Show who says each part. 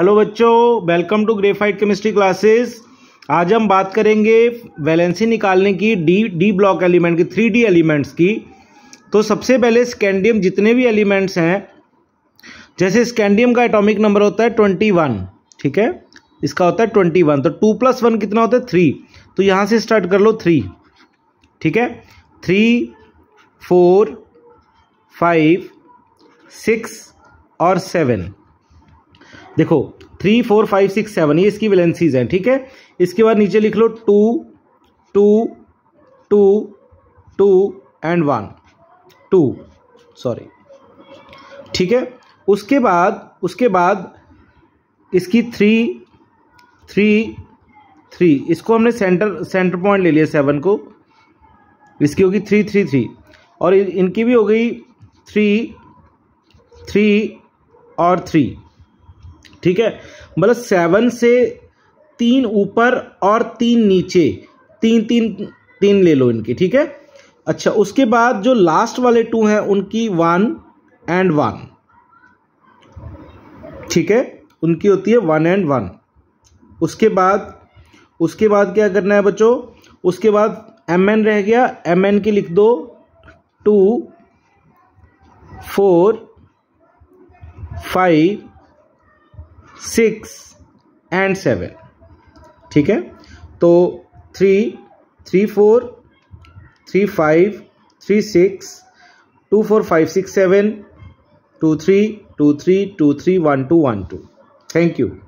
Speaker 1: Hello बच्चों, welcome to graphite chemistry classes. आज हम बात करेंगे वैलेंसी निकालने की डी ब्लॉक एलिमेंट की 3D एलिमेंट्स की। तो सबसे पहले स्कैंडियम जितने भी एलिमेंट्स हैं, जैसे स्कैंडियम का एटॉमिक नंबर होता है 21, ठीक है, इसका होता है 21। तो 2 + 1 कितना होता है 3। तो यहाँ से स्टार्ट कर लो 3, ठीक है। 3, 4, 5, 6 और 7। देखो 3, 4, 5, 6, 7 ये इसकी वैलेंसीज हैं, ठीक है। इसके बाद नीचे लिख लो 2, 2, 2, 2 एंड 1, 2, सॉरी, ठीक है। उसके बाद इसकी 3, 3, 3, इसको हमने सेंटर पॉइंट ले लिया 7 को, इसकी होगी 3, 3, 3 और इनकी भी हो गई 3, 3 और 3, ठीक है। मतलब 7 से 3 ऊपर और 3 नीचे, 3, 3, 3 ले लो इनकी, ठीक है। अच्छा, उसके बाद जो लास्ट वाले 2 हैं उनकी 1 एंड 1, ठीक है, उनकी होती है 1 एंड 1। उसके बाद क्या करना है बच्चों, उसके बाद Mn रह गया, Mn की लिख दो 2, 4, 5, 6 एंड 7, ठीक है। तो 3, 3, 4, 3, 5, 3, 6, 2, 4, 5, 6, 7, 2, 3, 2, 3, 2, 3, 1, 2, 1, 2। Thank you.